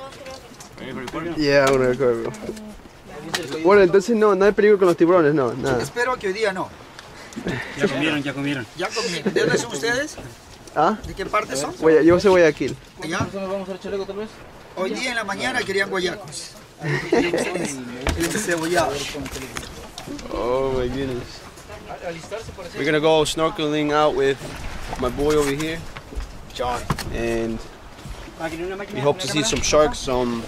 Yeah, I'm gonna record, bro. Bueno, entonces no hay peligro con los tiburones, no, nada. Espero que hoy día no. Ya comieron. Ya comieron. ¿De dónde son ustedes? ¿Ah? ¿De qué parte son? Yo soy Guayaquil. ¿Allá? ¿Vamos al chaleco tal vez? Hoy día en la mañana querían guayacos. Encebollado. Oh my goodness. We're gonna go snorkeling out with my boy over here, John, and we hope to see some sharks, some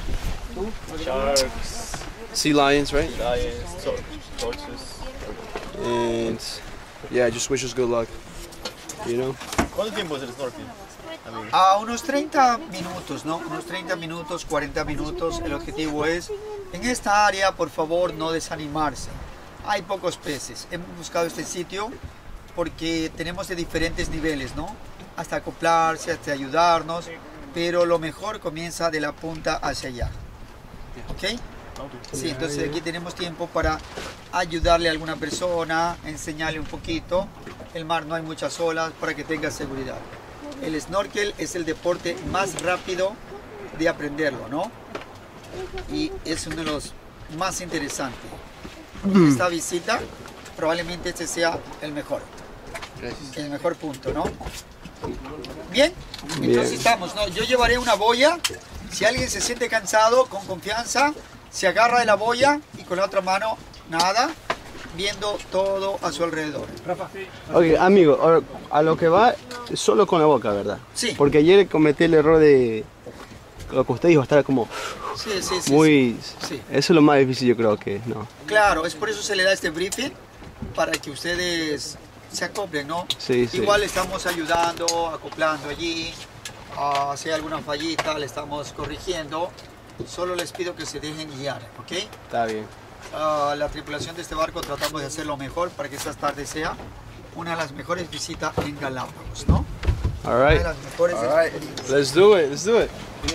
sea lions, right? Torches. And yeah, just wish us good luck, you know? ¿Cuánto tiempo es el snorkel? A unos 30 minutos, ¿no? Unos 30 minutos, 40 minutos. El objetivo es, en esta área, por favor, no desanimarse. Hay pocos peces. Hemos buscado este sitio porque tenemos de diferentes niveles, ¿no? Hasta acoplarse, hasta ayudarnos, pero lo mejor comienza de la punta hacia allá. ¿Ok? Sí, entonces aquí tenemos tiempo para ayudarle a alguna persona, enseñarle un poquito. El mar no hay muchas olas para que tenga seguridad. El snorkel es el deporte más rápido de aprenderlo, ¿no? Y es uno de los más interesantes. Esta visita probablemente este sea el mejor. El mejor punto, ¿no? Bien, entonces estamos, ¿no? Yo llevaré una boya. Si alguien se siente cansado, con confianza, se agarra de la boya y con la otra mano nada, viendo todo a su alrededor. Ok, amigo, ahora, a lo que va, solo con la boca, ¿verdad? Sí. Porque ayer cometí el error de lo que usted dijo, estar como muy... Sí. Eso es lo más difícil, yo creo que, ¿no? Claro, es por eso se le da este briefing, para que ustedes se acoplen, ¿no? Sí, sí. Igual le estamos ayudando, acoplando allí. Si hay alguna fallita, le estamos corrigiendo. Solo les pido que se dejen guiar, ¿ok? Está bien. La tripulación de este barco tratamos de hacer lo mejor para que esta tarde sea una de las mejores visitas en Galápagos, ¿no? All right. Una de las mejores experiencias. Let's do it.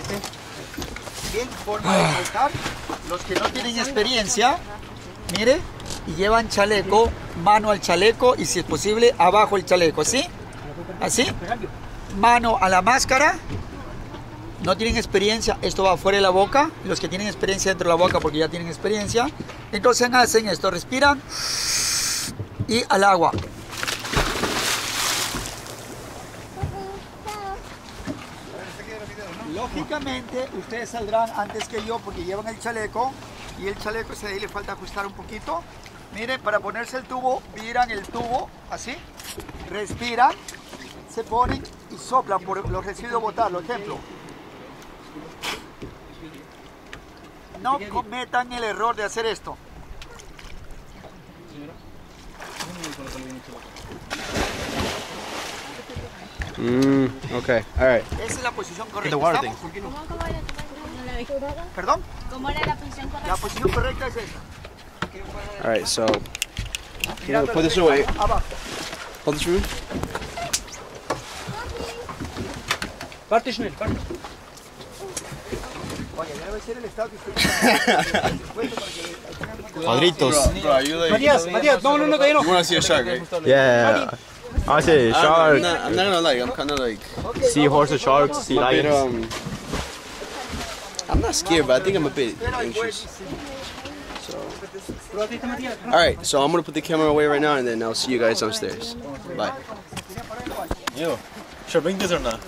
Bien, forma de saltar. Los que no tienen experiencia, mire, y llevan chaleco, mano al chaleco y si es posible abajo el chaleco, ¿sí? Así, mano a la máscara. No tienen experiencia, esto va fuera de la boca. Los que tienen experiencia dentro de la boca porque ya tienen experiencia, entonces hacen esto, respiran y al agua. Lógicamente ustedes saldrán antes que yo porque llevan el chaleco y el chaleco ese de ahí le falta ajustar un poquito. Miren, para ponerse el tubo, miran el tubo así, respiran, se ponen y soplan por los residuos botados. Ejemplo, no cometan el error de hacer esto. Okay, all right. Esa es la posición correcta. ¿Estamos? ¿Por qué no? ¿Perdón? ¿Cómo era la posición correcta? La posición correcta es esta. All right, so put this away. Abajo. Hold this room. Parte schnell, parte. Oye, debe ser el estado que Cuadritos. Matías, no, que no. You wanna see a shark, right? Yeah. I say shark, I'm not gonna lie, I'm kind of like... seahorses, sharks, sea lions. I'm not scared, but I think I'm a bit anxious. Alright, so I'm gonna put the camera away right now and then I'll see you guys downstairs. Bye. Yo, should I bring this or not?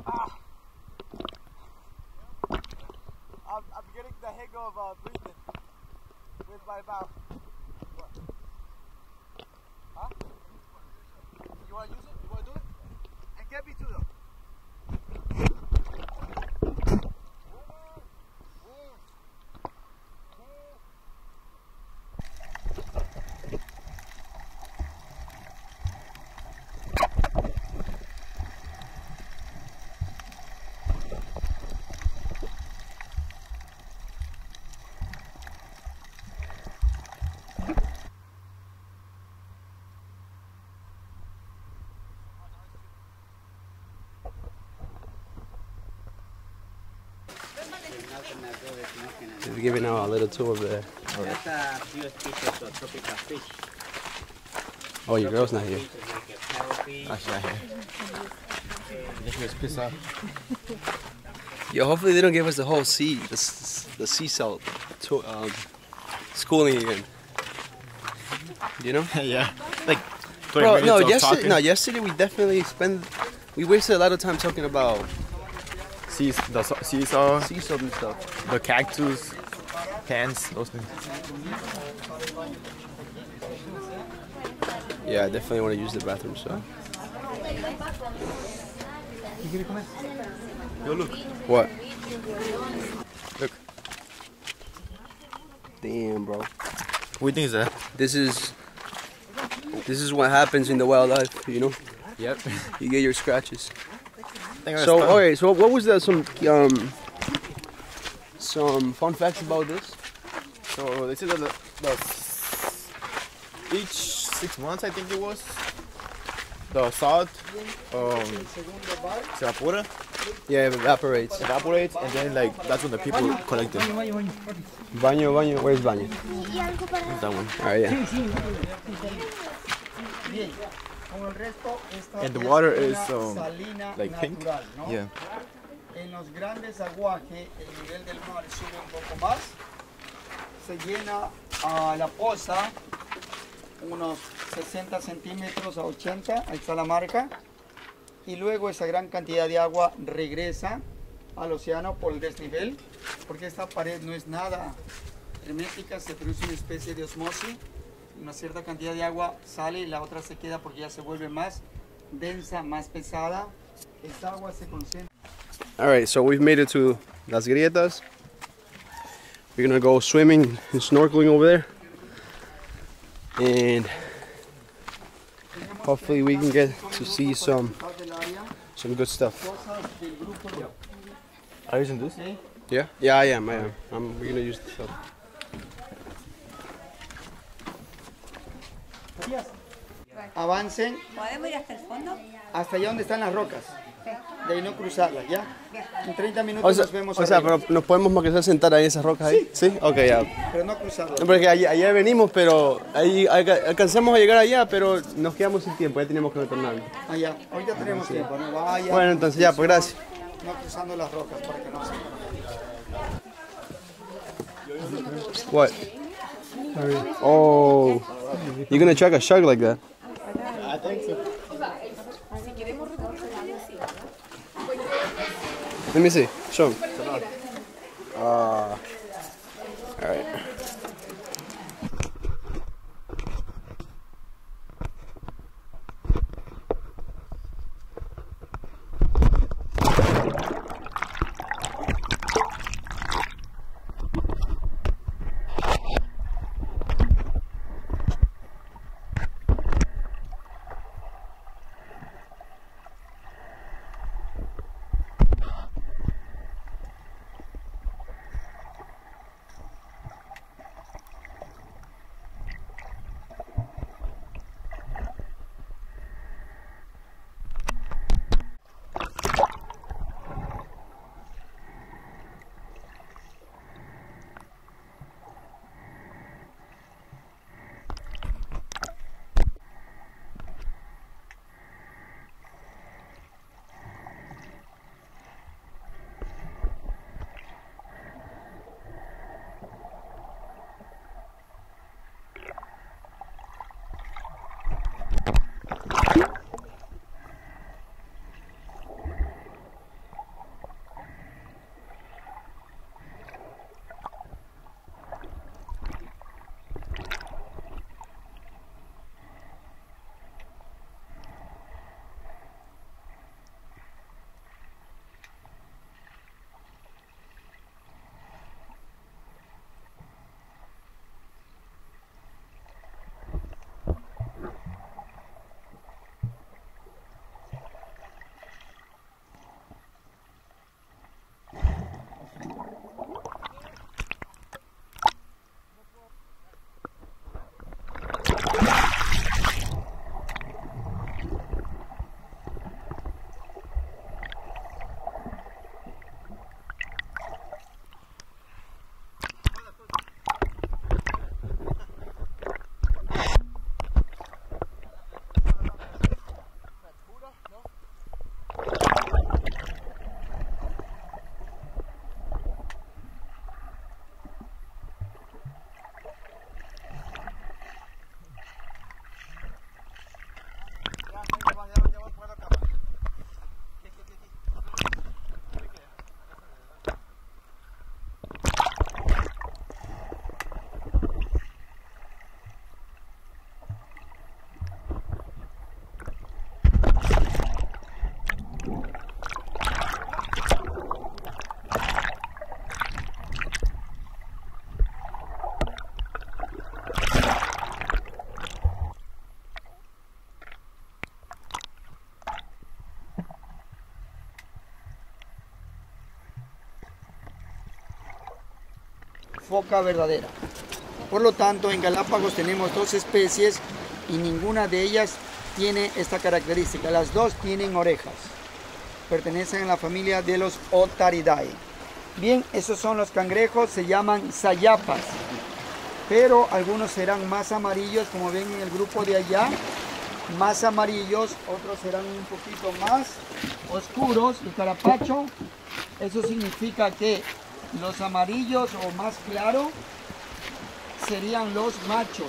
I'm getting the hang of breathing with my mouth. What? Huh? You want to use it? You want to do it? And get me to them. They're giving out a little tour of there. Oh, your girl's not here. She's not here. She was pissed off. Yo, hopefully they don't give us the whole the sea salt schooling again. You know? Yeah. Like, bro, no, yesterday we definitely we wasted a lot of time talking about sea salt and stuff. The cactus, cans, those things. Yeah, I definitely want to use the bathroom, so. Yo, look. What? Look. Damn, bro. What do you think is that? This is what happens in the wildlife, you know? Yep. You get your scratches. So, okay, so what was that? Some fun facts about this? So they said that each 6 months, I think it was, the salt se evapora. Yeah, it evaporates. Evaporates, and then like that's when the people collect it. Baño. Where's baño? Where's that one? Alright, yeah. And the water is like pink. Yeah. En los grandes aguajes, el nivel del mar sube un poco más. Se llena la poza unos 60 centímetros a 80, ahí está la marca. Y luego esa gran cantidad de agua regresa al océano por el desnivel, porque esta pared no es nada hermética, se produce una especie de osmosis. Una cierta cantidad de agua sale y la otra se queda porque ya se vuelve más densa, más pesada. Esta agua se concentra. Alright, so we've made it to Las Grietas. We're gonna go swimming and snorkeling over there. And hopefully we can get to see some good stuff. Are you using this? Yeah? Yeah, I am. We're gonna use this stuff. Avancen. ¿Podemos ir hasta el fondo? Hasta allá donde están las rocas. De ahí no cruzarlas, ¿ya? En 30 minutos nos vemos. O sea, arriba. pero nos podemos más que sea sentar ahí en esas rocas ahí. ¿Sí? Ok, ya. Pero no cruzarlas. No, porque allá venimos, pero ahí alcanzamos a llegar allá, pero nos quedamos sin tiempo, ya teníamos que retornar. Allá, ahorita tenemos tiempo, no vaya. Bueno, entonces ya, pues gracias. No cruzando las rocas para que no se... What? Oh, you're gonna track a shark like that? I think so. Let me see. Show me. All right. foca verdadera. Por lo tanto, en Galápagos tenemos 2 especies y ninguna de ellas tiene esta característica. Las 2 tienen orejas. Pertenecen a la familia de los Otaridae. Bien, esos son los cangrejos, se llaman sayapas. Pero algunos serán más amarillos, como ven en el grupo de allá. Más amarillos, otros serán un poquito más oscuros, el carapacho. Eso significa que los amarillos o más claros serían los machos.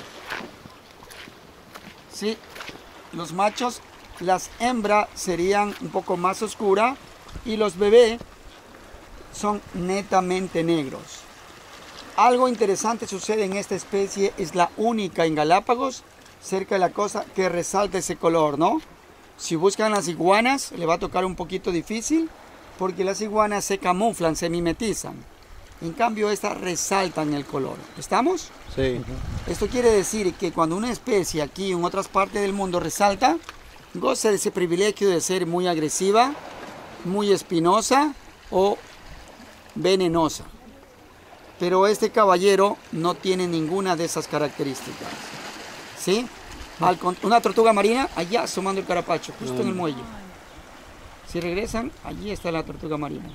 Sí, los machos, las hembras serían un poco más oscuras y los bebés son netamente negros. Algo interesante sucede en esta especie, es la única en Galápagos, cerca de la costa, que resalta ese color, ¿no? Si buscan las iguanas, le va a tocar un poquito difícil, porque las iguanas se camuflan, se mimetizan. En cambio, estas resaltan el color. ¿Estamos? Sí. Esto quiere decir que cuando una especie aquí en otras partes del mundo resalta, goza de ese privilegio de ser muy agresiva, muy espinosa o venenosa. Pero este caballero no tiene ninguna de esas características. ¿Sí? Una tortuga marina, allá asomando el carapacho, justo en el muelle. Si regresan, allí está la tortuga marina.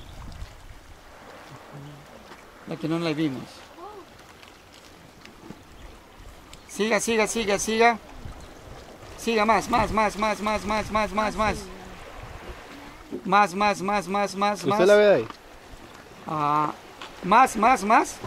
La que no la vimos. Siga, siga, siga, siga. Siga más. Más. ¿Usted la ve ahí? Más.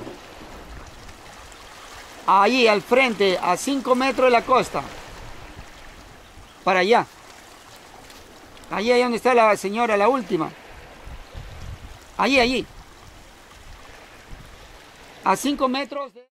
Ahí al frente, a 5 metros de la costa. Para allá. Allí donde está la señora, la última. Allí. A 5 metros de...